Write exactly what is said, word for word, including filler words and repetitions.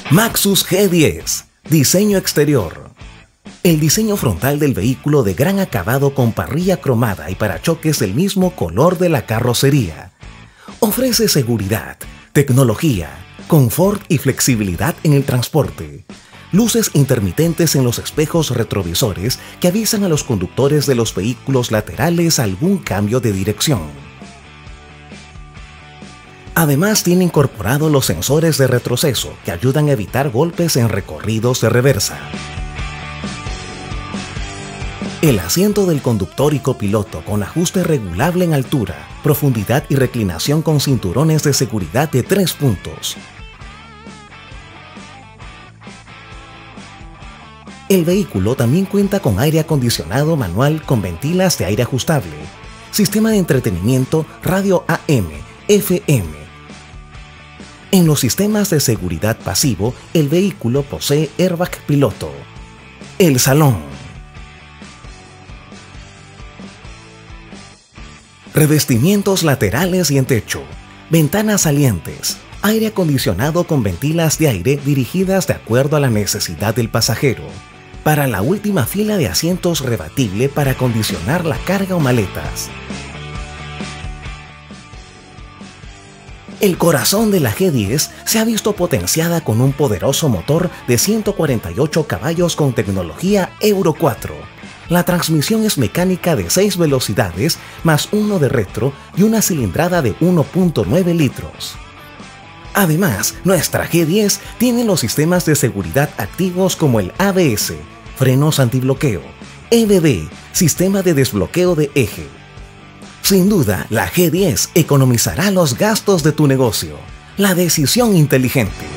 Maxus G diez. Diseño exterior. El diseño frontal del vehículo de gran acabado con parrilla cromada y parachoques del mismo color de la carrocería. Ofrece seguridad, tecnología, confort y flexibilidad en el transporte. Luces intermitentes en los espejos retrovisores que avisan a los conductores de los vehículos laterales algún cambio de dirección. Además tiene incorporado los sensores de retroceso que ayudan a evitar golpes en recorridos de reversa. El asiento del conductor y copiloto con ajuste regulable en altura, profundidad y reclinación con cinturones de seguridad de tres puntos. El vehículo también cuenta con aire acondicionado manual con ventilas de aire ajustable, sistema de entretenimiento radio A M, F M. En los sistemas de seguridad pasivo, el vehículo posee airbag piloto. El salón. Revestimientos laterales y en techo. Ventanas salientes. Aire acondicionado con ventilas de aire dirigidas de acuerdo a la necesidad del pasajero. Para la última fila de asientos rebatible para acondicionar la carga o maletas. El corazón de la G diez se ha visto potenciada con un poderoso motor de ciento cuarenta y ocho caballos con tecnología Euro cuatro. La transmisión es mecánica de seis velocidades más uno de retro y una cilindrada de uno punto nueve litros. Además, nuestra G diez tiene los sistemas de seguridad activos como el A B S, frenos antibloqueo, E B D, sistema de desbloqueo de eje. Sin duda, la G diez economizará los gastos de tu negocio. La decisión inteligente.